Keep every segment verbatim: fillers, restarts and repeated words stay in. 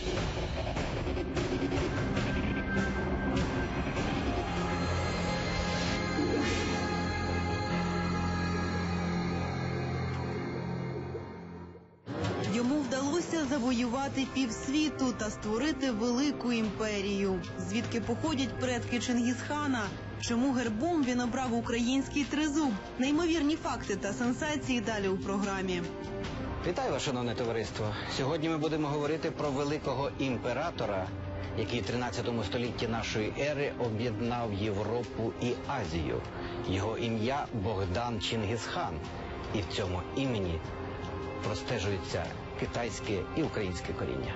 Йому вдалося завоювати півсвіту та створити велику імперію. Звідки походять предки Чингісхана? Чому гербом він обрав український тризуб? Неймовірні факти та сенсації далі у програмі. Вітаю вас, шановне товариство. Сьогодні ми будемо говорити про великого імператора, який в тринадцятому столітті нашої ери об'єднав Європу і Азію. Його ім'я Богдан Чингісхан. І в цьому імені простежується китайське і українське коріння.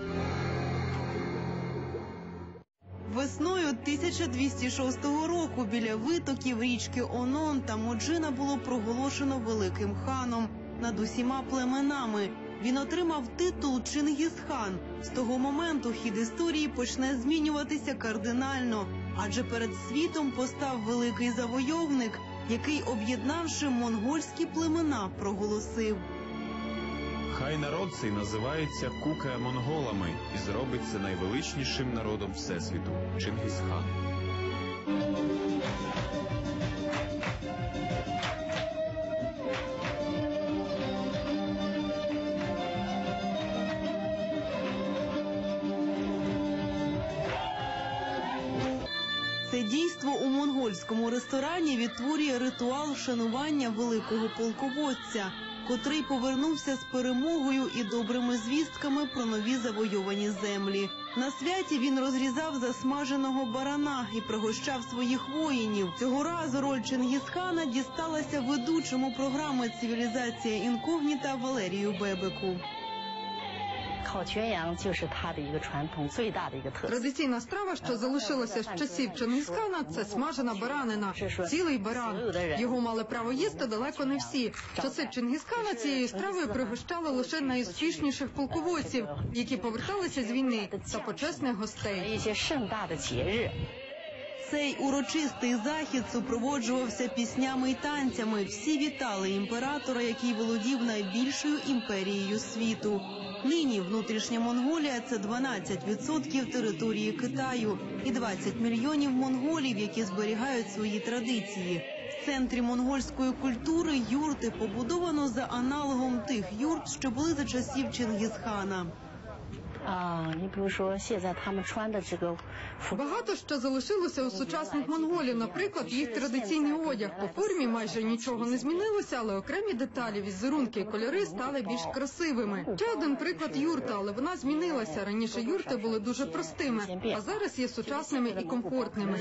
Весною тисяча двісті шостого року біля витоків річки Онон та Моджина було проголошено великим ханом над усіма племенами. Він отримав титул Чингісхан. З того моменту хід історії почне змінюватися кардинально, адже перед світом постав великий завойовник, який, об'єднавши монгольські племена, проголосив: «Хай народ цей називається кука-монголами і зробиться найвеличнішим народом Всесвіту – Чингісхан». Це дійство у монгольському ресторані відтворює ритуал вшанування великого полководця, котрий повернувся з перемогою і добрими звістками про нові завойовані землі. На святі він розрізав засмаженого барана і пригощав своїх воїнів. Цього разу роль Чингісхана дісталася ведучому програми «Цивілізація інкогніта» Валерію Бебеку. Традиційна страва, що залишилася з часів Чингісхана, це смажена баранина, цілий баран. Його мали право їсти далеко не всі. В часи Чингісхана цією стравою пригощали лише найуспішніших полководців, які поверталися з війни, та почесних гостей. Цей урочистий захід супроводжувався піснями й танцями. Всі вітали імператора, який володів найбільшою імперією світу. Нині внутрішня Монголія – це дванадцять відсотків території Китаю і двадцять мільйонів монголів, які зберігають свої традиції. В центрі монгольської культури юрти побудовано за аналогом тих юрт, що були за часів Чингісхана. Багато що залишилося у сучасних монголів. Наприклад, їх традиційний одяг. По формі майже нічого не змінилося, але окремі деталі, візерунки і кольори стали більш красивими. Ще один приклад – юрта, але вона змінилася. Раніше юрти були дуже простими, а зараз є сучасними і комфортними.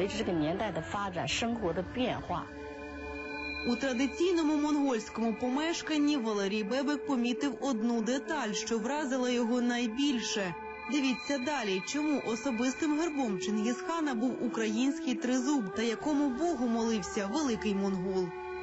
У традиційному монгольському помешканні Валерій Бебек помітив одну деталь, що вразила його найбільше. Дивіться далі, чому особистим гербом Чингісхана був український тризуб та якому богу молився великий монгол.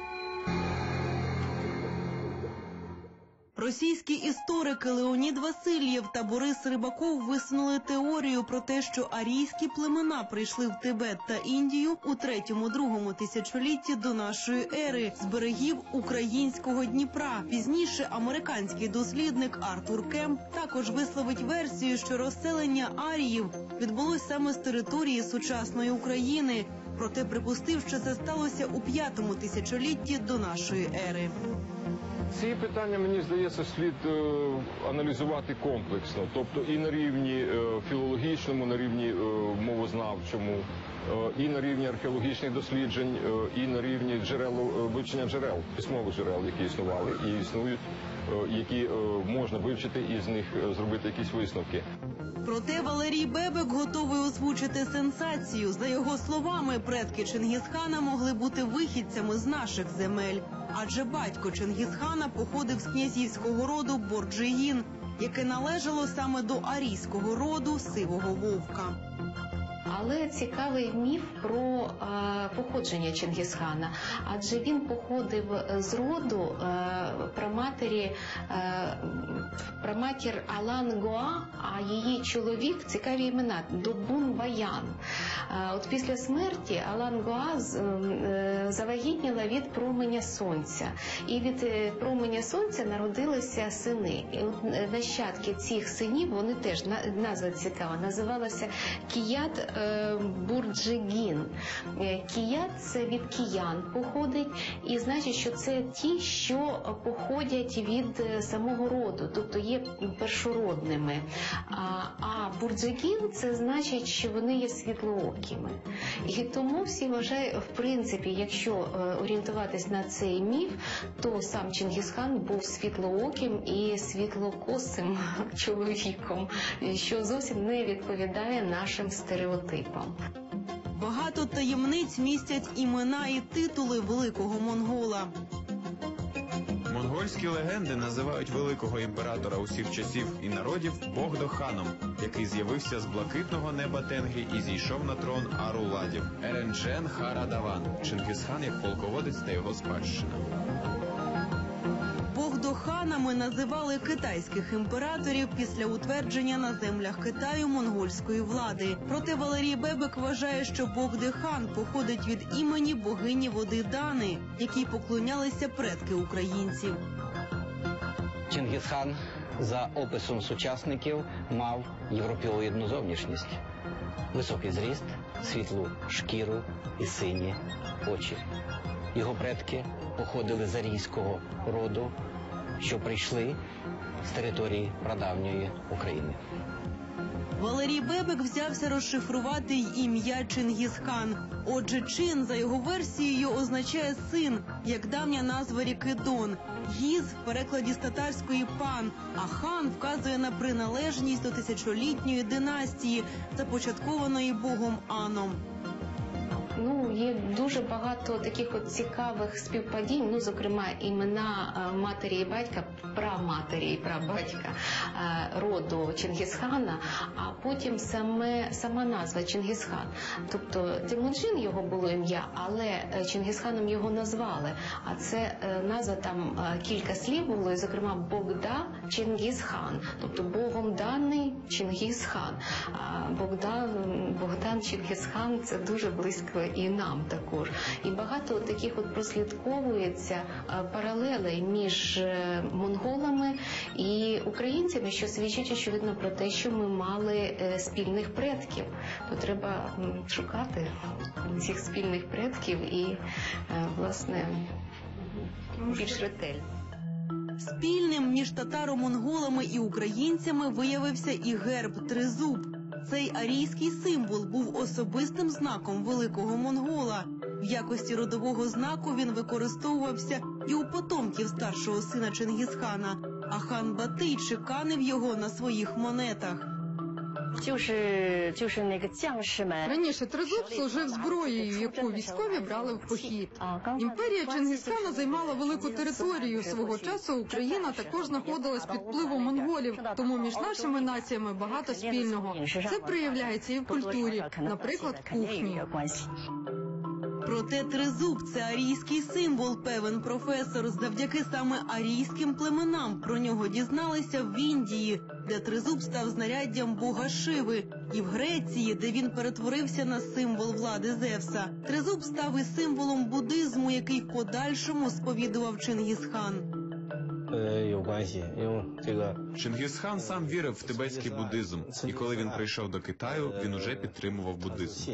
Російські історики Леонід Васильєв та Борис Рибаков висунули теорію про те, що арійські племена прийшли в Тибет та Індію у третьому-другому тисячолітті до нашої ери з берегів українського Дніпра. Пізніше американський дослідник Артур Кемп також висловить версію, що розселення аріїв відбулось саме з території сучасної України, проте припустив, що це сталося у п'ятому тисячолітті до нашої ери. Ці питання, мені здається, слід е, аналізувати комплексно, тобто і на рівні е, філологічному, на рівні е, мовознавчому, е, і на рівні археологічних досліджень, е, і на рівні джерел, е, вивчення джерел, письмових джерел, які існували і існують, е, які е, можна вивчити і з них е, зробити якісь висновки. Проте Валерій Бебек готовий озвучити сенсацію. За його словами, предки Чингісхана могли бути вихідцями з наших земель. Адже батько Чингісхана походив з князівського роду Борджигін, яке належало саме до арійського роду Сивого Вовка. Але цікавий міф про е, походження Чингісхана, адже він походив з роду е, праматері, е, праматір Алан Гоа, а її чоловік, цікаві імена, Добун Баян. Е, от після смерті Алан Гоа з, е, завагітніла від променя сонця. І від е, променя сонця народилися сини. І от нащадки цих синів, вони теж, на, назва цікава, називалася Кіят Бурджигін. Кіят – це від киян походить, і значить, що це ті, що походять від самого роду, тобто є першородними. А, а Бурджигін – це значить, що вони є світлоокими. І тому всі вважають, в принципі, якщо орієнтуватись на цей міф, то сам Чингісхан був світлооким і світлокосим чоловіком, що зовсім не відповідає нашим стереотипам. Багато таємниць містять імена і титули великого монгола. Монгольські легенди називають великого імператора усіх часів і народів Богдо-ханом, який з'явився з блакитного неба Тенгрі і зійшов на трон Аруладів. Еренджен Харадаван, Чингісхан як полководець та його спадщина. Богдоханами називали китайських імператорів після утвердження на землях Китаю монгольської влади. Проте Валерій Бебек вважає, що Богдихан походить від імені богині води Дани, якій поклонялися предки українців. Чингісхан, за описом сучасників, мав європеоїдну зовнішність. Високий зріст, світлу шкіру і сині очі. Його предки походили з арійського роду, що прийшли з території прадавньої України. Валерій Бебек взявся розшифрувати й ім'я Чингісхан. Отже, Чин, за його версією, означає «син», як давня назва ріки Дон. Гіз в перекладі з татарської «пан», а хан вказує на приналежність до тисячолітньої династії, започаткованої богом Аном. Ну, є дуже багато таких от цікавих співпадінь, ну, зокрема, імена е, матері і батька, праматері і прабатька е, роду Чингісхана, а потім саме, сама назва Чингісхан. Тобто Темуджин його було ім'я, але е, Чингісханом його назвали, а це е, назва там е, кілька слів було, і, зокрема, Богда Чингісхан, тобто Богом даний Чингісхан. А Богдан, Богдан Чингісхан – це дуже близько і нам також. І багато таких от прослідковується паралелей між монголами і українцями, що свідчить, очевидно, про те, що ми мали спільних предків. То треба шукати цих спільних предків і, власне, більш ретельно. Спільним між татаро-монголами і українцями виявився і герб тризуб. Цей арійський символ був особистим знаком великого монгола. В якості родового знаку він використовувався і у потомків старшого сина Чингісхана, а хан Батий чеканив його на своїх монетах. Раніше тризуб служив зброєю, яку військові брали в похід. Імперія Чингісхана займала велику територію. Свого часу Україна також знаходилась під впливом монголів, тому між нашими націями багато спільного. Це проявляється і в культурі, наприклад, в кухні. Проте тризуб – це арійський символ, певен професор. Завдяки саме арійським племенам про нього дізналися в Індії, де тризуб став знаряддям бога Шиви, і в Греції, де він перетворився на символ влади Зевса. Тризуб став і символом буддизму, який в подальшому сповідував Чингісхан. Чингісхан сам вірив в тибетський буддизм, і коли він прийшов до Китаю, він уже підтримував буддизм.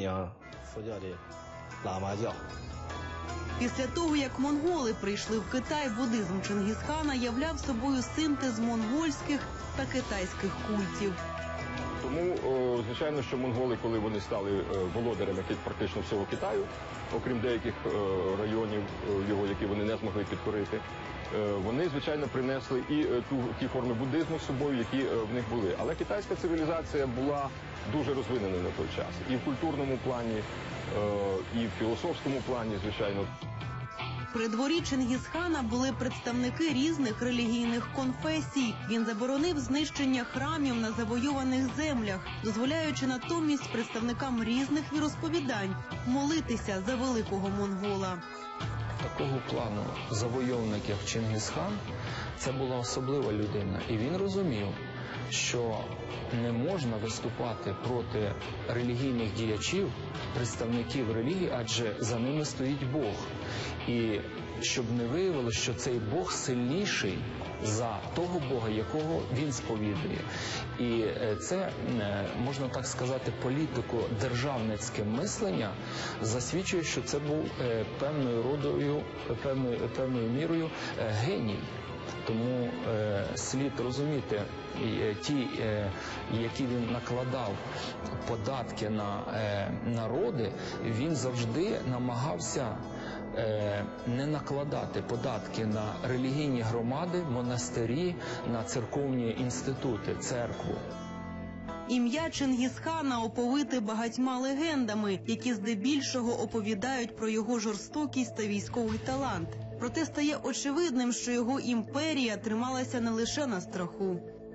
Після того, як монголи прийшли в Китай, буддизм Чингісхана являв собою синтез монгольських та китайських культів. Тому, звичайно, що монголи, коли вони стали володарями практично всього Китаю, окрім деяких районів його, які вони не змогли підкорити, вони, звичайно, принесли і ту, ті форми буддизму з собою, які в них були. Але китайська цивілізація була дуже розвиненою на той час. І в культурному плані, і в філософському плані, звичайно. При дворі Чингісхана були представники різних релігійних конфесій. Він заборонив знищення храмів на завойованих землях, дозволяючи натомість представникам різних віросповідань молитися за великого монгола. Такого плану завойовник, як Чингісхан, це була особлива людина. І він розумів, що не можна виступати проти релігійних діячів, представників релігії, адже за ними стоїть Бог. І щоб не виявилося, що цей Бог сильніший за того Бога, якого він сповідує. І це, можна так сказати, політико-державницьке мислення засвідчує, що це був певною родою, певною, певною мірою геній. Тому е, слід розуміти, е, ті, е, які він накладав податки на е, народи, він завжди намагався е, не накладати податки на релігійні громади, монастирі, на церковні інститути, церкву. Ім'я Чингісхана оповите багатьма легендами, які здебільшого оповідають про його жорстокість та військовий талант. Проте стає очевидним, що його імперія трималася не лише на страху.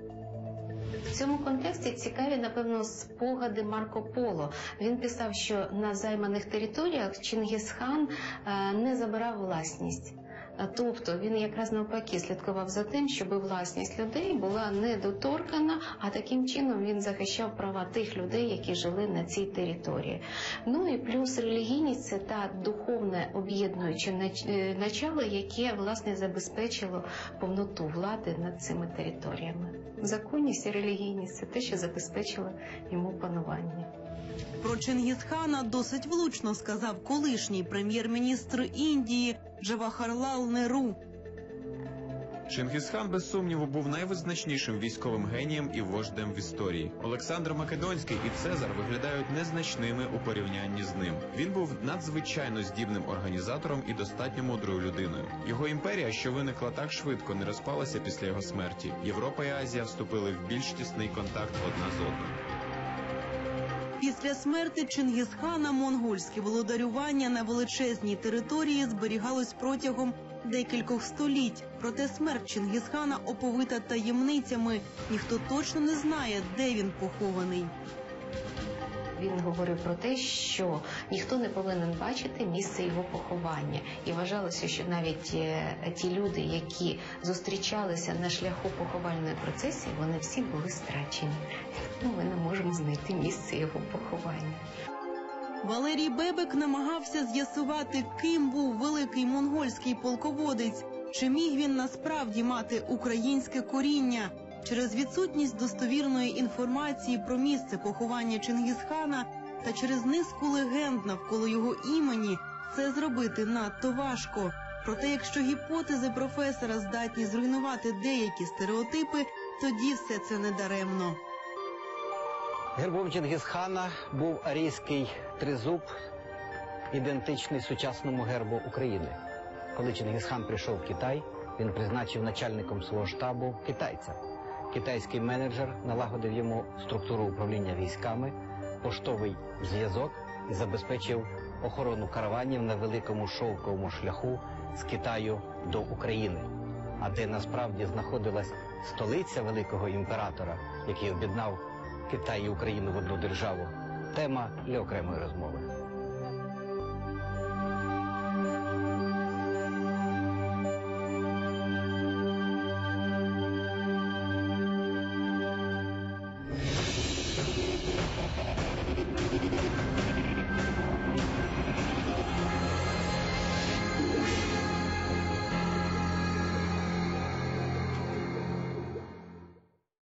В цьому контексті цікаві, напевно, спогади Марко Поло. Він писав, що на займаних територіях Чингісхан не забирав власність. Тобто він якраз навпаки слідкував за тим, щоб власність людей була недоторкана, а таким чином він захищав права тих людей, які жили на цій території. Ну і плюс релігійність – це та духовне об'єднуюче начало, яке, власне, забезпечило повноту влади над цими територіями. Законність і релігійність – це те, що забезпечило йому панування. Про Чингісхана досить влучно сказав колишній прем'єр-міністр Індії Джавахарлал Неру. Чингісхан, без сумніву, був найвизначнішим військовим генієм і вождем в історії. Олександр Македонський і Цезар виглядають незначними у порівнянні з ним. Він був надзвичайно здібним організатором і достатньо мудрою людиною. Його імперія, що виникла так швидко, не розпалася після його смерті. Європа і Азія вступили в більш тісний контакт одна з одною. Після смерти Чингісхана монгольське володарювання на величезній території зберігалось протягом декількох століть. Проте смерть Чингісхана оповита таємницями. Ніхто точно не знає, де він похований. Він говорив про те, що ніхто не повинен бачити місце його поховання. І вважалося, що навіть ті люди, які зустрічалися на шляху поховальної процесії, вони всі були страчені. Ну, ми не можемо знайти місце його поховання. Валерій Бебек намагався з'ясувати, ким був великий монгольський полководець. Чи міг він насправді мати українське коріння? Через відсутність достовірної інформації про місце поховання Чингісхана та через низку легенд навколо його імені це зробити надто важко. Проте, якщо гіпотези професора здатні зруйнувати деякі стереотипи, тоді все це недаремно. Гербом Чингісхана був арійський тризуб, ідентичний сучасному гербу України. Коли Чингісхан прийшов в Китай, він призначив начальником свого штабу китайця. Китайський менеджер налагодив йому структуру управління військами, поштовий зв'язок і забезпечив охорону караванів на великому шовковому шляху з Китаю до України. А де насправді знаходилась столиця великого імператора, який об'єднав Китай і Україну в одну державу, тема для окремої розмови.